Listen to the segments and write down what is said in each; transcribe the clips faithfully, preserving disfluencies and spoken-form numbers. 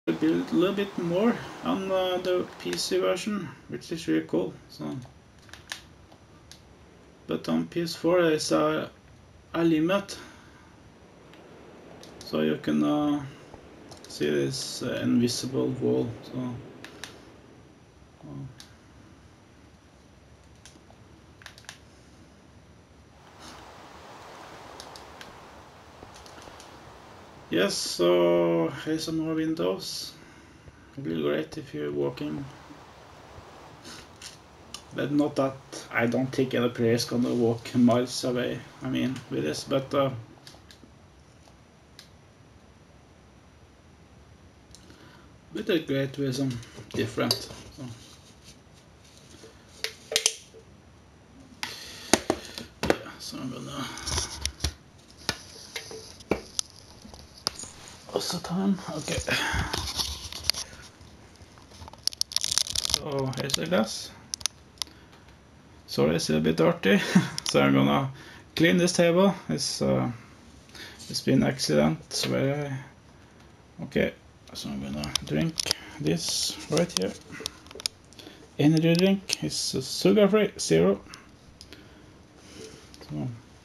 build a little bit more on uh, the P C version, which is really cool. So, but on P S four there's a, a limit, so you can uh, see this uh, invisible wall. So, uh, yes, so here's some more windows. It will be great if you're walking, but not that I don't think any player is gonna walk miles away. I mean, with this, but uh, but it's great with some different. So. Yeah, so I'm gonna also time. Okay. So here's the glass. Sorry, it's a bit dirty, so I'm gonna clean this table. It's uh, it's been accident where I okay. So I'm gonna drink this right here. Energy drink is sugar free, zero. So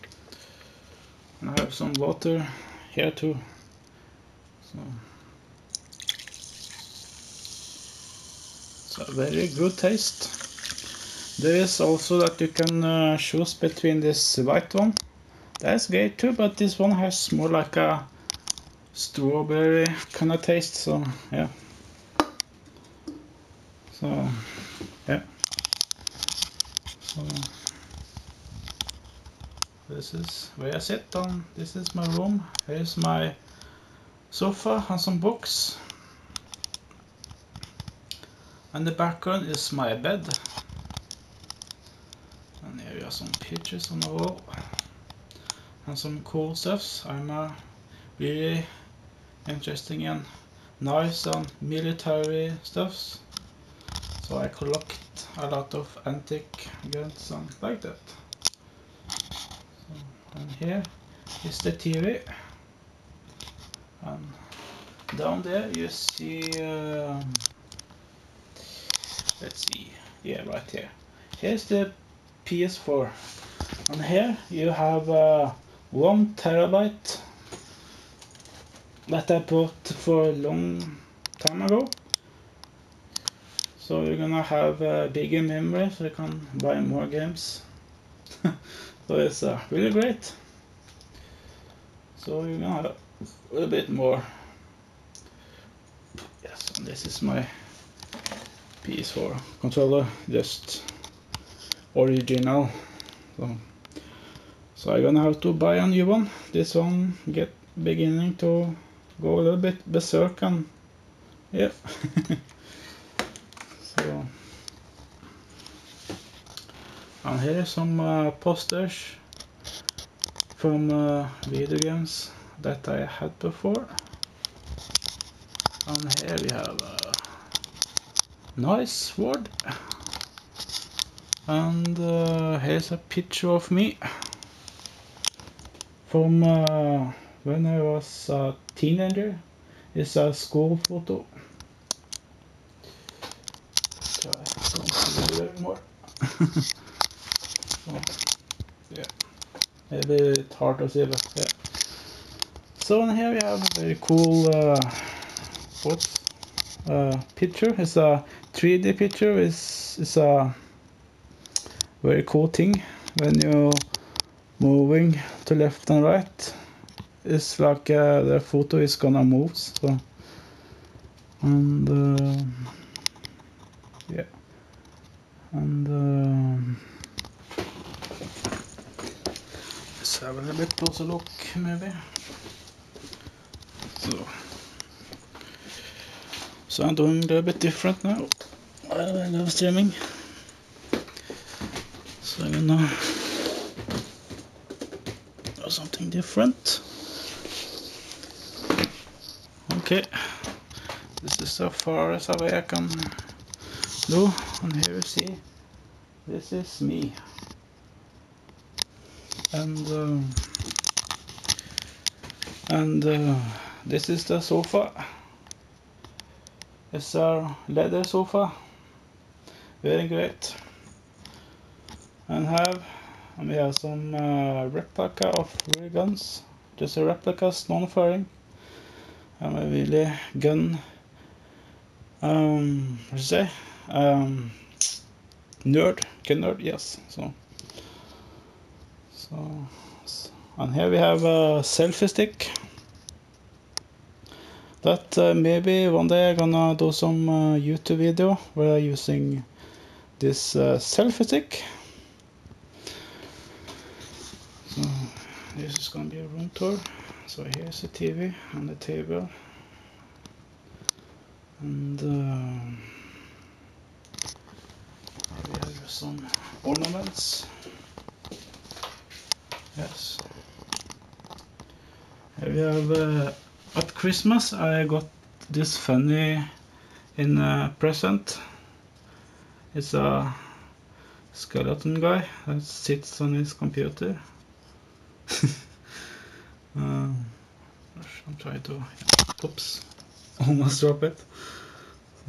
I have some water here too. So it's a very good taste. There is also that you can uh, choose between this white one. That's great too, but this one has more like a strawberry kind of taste. So yeah. So yeah. So this is where I sit on. This is my room. Here's my sofa and some books. And the background is my bed. And here we have some pictures on the wall. And some cool stuffs. I'm uh, really interested in knives and military stuffs. So I collect a lot of antique guns and like that. So, and here is the T V. And down there you see, um, let's see, yeah, right here. Here's the P S four. And here you have uh, one terabyte that I bought for a long time ago. So you're gonna have a bigger memory so you can buy more games. So it's uh, really great. So you're gonna have a little bit more. Yes, and this is my P S four controller, just original. So, so I'm gonna have to buy a new one. This one get beginning to go a little bit berserk and yeah. So, and here are some uh, posters from uh, video games that I had before. And here we have a nice sword. And uh, here's a picture of me from uh, when I was a teenager. It's a school photo. So I don't see it anymore. So, yeah, maybe it's hard to see, but yeah. So in here we have a very cool uh, what uh, picture. It's a three D picture. It's it's a very cool thing when you're moving to left and right. It's like uh, the photo is gonna move. So and uh, yeah, and uh, let's have a little bit closer look, maybe. So, so I'm doing a little bit different now. I love streaming. So I'm gonna do something different. Okay, this is so far as away I can do. And here you see, this is me. And uh, and uh, this is the sofa. It's a leather sofa, very great. And have and we have some uh, replica of real guns, just a replicas, non-firing. I'm a really gun, um, what should I say, um, nerd, gun nerd, yes. So, so, and here we have a selfie stick. That uh, maybe one day I'm gonna do some uh, YouTube video where I'm using this uh, selfie stick. So this is gonna be a room tour. So here's the T V and the table, and uh, we have some ornaments. Yes. Here we have uh, at Christmas I got this funny in a present. It's a skeleton guy that sits on his computer. uh, I'm trying to, oops, almost drop it. So,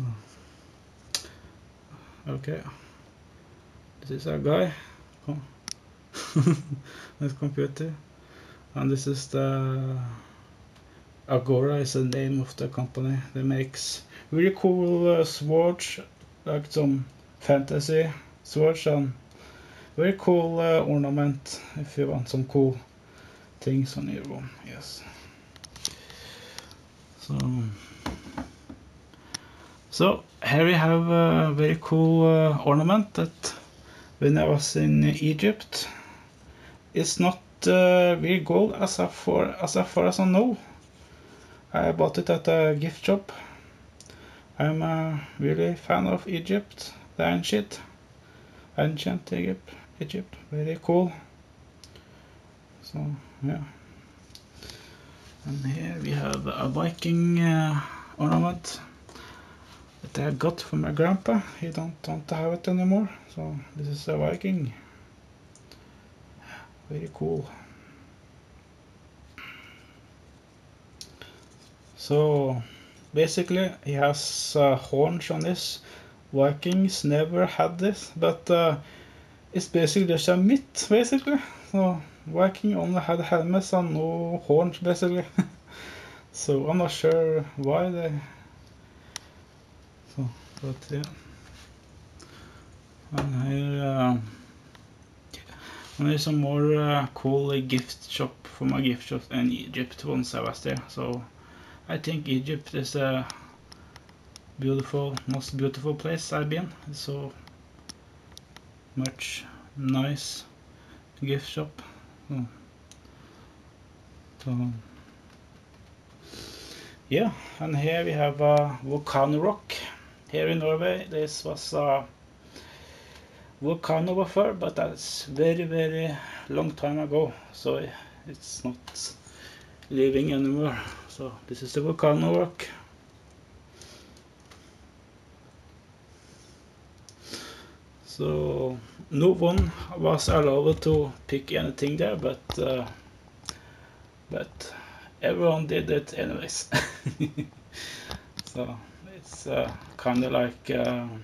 okay, this is a guy on his computer, and this is the Agora is the name of the company that makes really cool uh, swords, like some fantasy swords, and very cool uh, ornament if you want some cool things on your room. Yes. So, so here we have a very cool uh, ornament that when I was in Egypt, it's not uh, real gold as far as far as I know. I bought it at a gift shop. I'm a really fan of Egypt, the ancient, ancient Egypt, Egypt, very cool. So yeah, and here we have a Viking uh, ornament that I got from my grandpa. He don't want to have it anymore, so this is a Viking. Very cool. So basically he has uh, horns on this. Vikings never had this, but uh, it's basically just a myth, basically. So Viking only had helmets and no horns, basically. So I'm not sure why they. So, but yeah. And here, uh, and there's some more uh, cool uh, gift shop from a gift shop in Egypt once I was there. So I think Egypt is a beautiful, most beautiful place I've been. It's so much nice gift shop. So, so yeah, and here we have a volcano rock. Here in Norway, this was a volcano before, but that's very, very long time ago. So it's not living anymore. So this is the volcano rock. So no one was allowed to pick anything there, but uh, but everyone did it anyways. So it's uh, kind of like, um,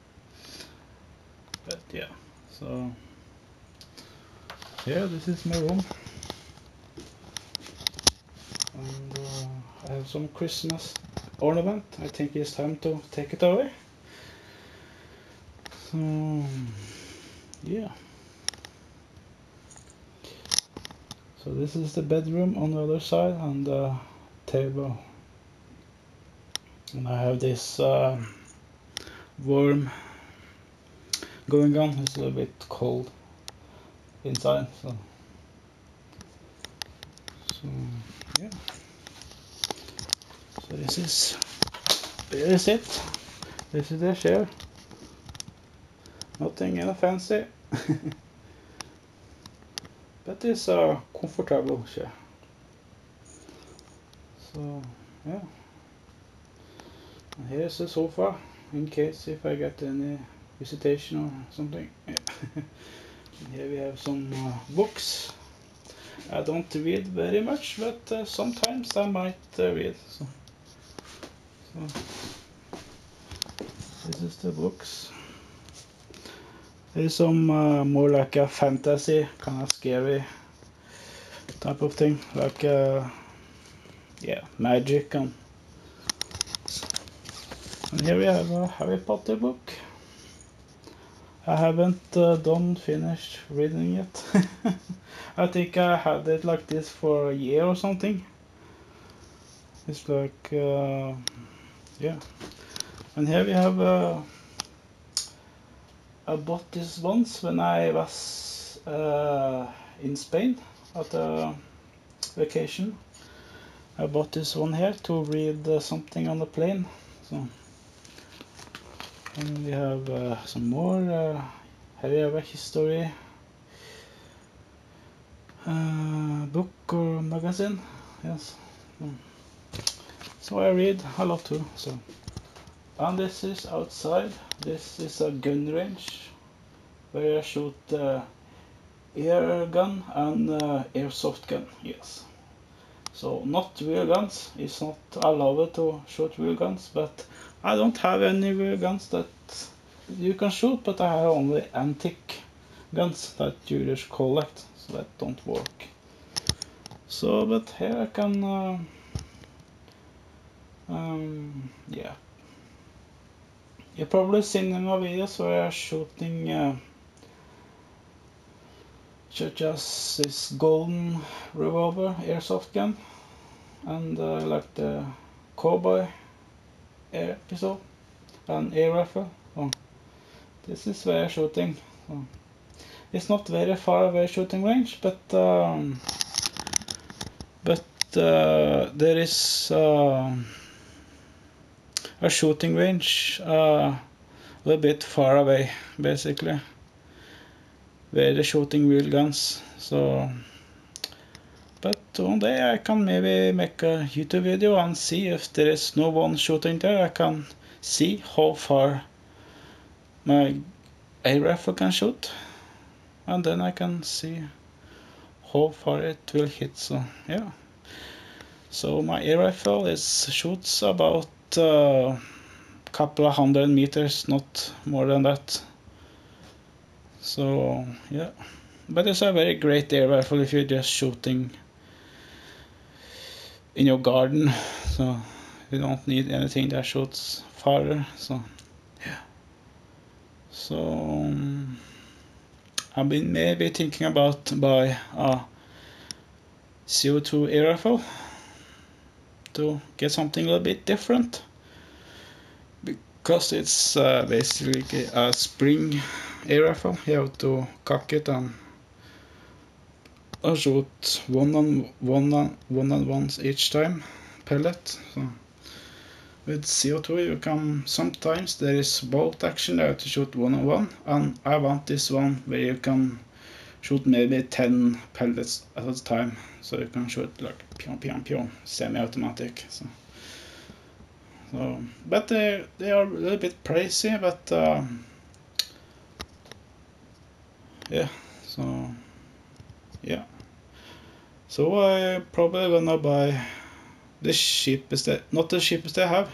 but yeah. So yeah, this is my room, and uh, I have some Christmas ornament. I think it's time to take it away. So yeah. So this is the bedroom on the other side and the table. And I have this uh, worm going on. It's a little bit cold inside. So, so yeah. So this is, here is it. This is the chair. Nothing uh, fancy. But it's a comfortable chair. So yeah. And here's the sofa in case if I get any visitation or something. Yeah. And here we have some uh, books. I don't read very much, but uh, sometimes I might uh, read. So, so this is the books. There's some uh, more like a fantasy, kind of scary type of thing, like uh, yeah, magic. And, and here we have a Harry Potter book. I haven't uh, done finished reading it. I think I had it like this for a year or something. It's like uh, yeah. And here we have uh, I bought this once when I was uh, in Spain at a vacation. I bought this one here to read uh, something on the plane. So, and we have uh, some more. Uh, here we have a history uh, book or magazine. Yes. So I read a lot too. So. And this is outside. This is a gun range where I shoot uh, air gun and uh, airsoft gun. Yes. So not real guns. It's not allowed to shoot real guns, but I don't have any real guns that you can shoot, but I have only antique guns that you just collect, so that don't work. So, but here I can, uh, um, yeah. You've probably seen in my videos where I'm shooting uh, such as this golden revolver airsoft gun and uh, like the cowboy air pistol and air rifle. So this is where I'm shooting. So it's not very far away shooting range, but um, but uh, there is uh, a shooting range uh, a little bit far away, basically, where they're shooting real guns. So, but one day I can maybe make a YouTube video and see if there is no one shooting there. I can see how far my air rifle can shoot, and then I can see how far it will hit. So yeah. So my air rifle is shoots about a uh, couple of hundred meters, not more than that. So yeah, but it's a very great air rifle if you're just shooting in your garden. So you don't need anything that shoots farther. So yeah. So um, I've been maybe thinking about buy a C O two air rifle to get something a little bit different, because it's uh, basically a spring air rifle. You have to cock it and shoot one on one on one on ones each time, pellet. So with C O two you can sometimes there is both action. You have to shoot one on one, and I want this one where you can shoot maybe ten pellets at a time, so you can shoot like pion pion pion, semi-automatic. So, so but they they are a little bit pricey, but uh, yeah. So yeah. So I probably gonna buy the cheapest, not the cheapest I have.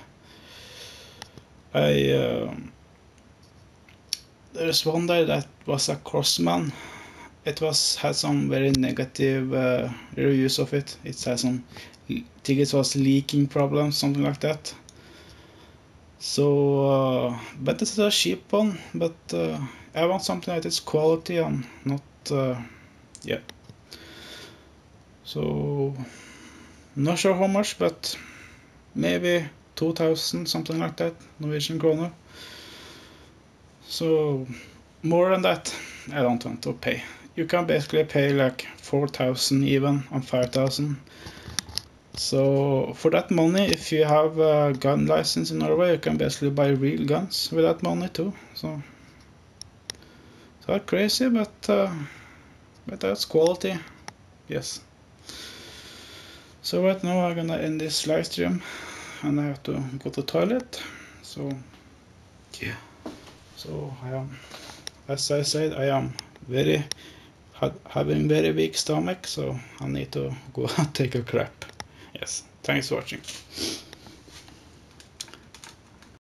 I um, there's one there that was a Crossman. It was had some very negative uh, reviews of it. It had some, I think it was leaking problems, something like that. So, uh, but it's a cheap one. But uh, I want something that is quality and not, uh, yeah. So, not sure how much, but maybe two thousand, something like that, Norwegian kroner. So, more than that, I don't want to pay. You can basically pay like four thousand even and five thousand. So for that money, if you have a gun license in Norway, you can basically buy real guns with that money too. So, so that's crazy, but uh, but that's quality, yes. So right now I'm gonna end this live stream, and I have to go to the toilet. So yeah. So I am, as I said, I am very having very weak stomach, so I need to go and take a crap. Yes, thanks for watching.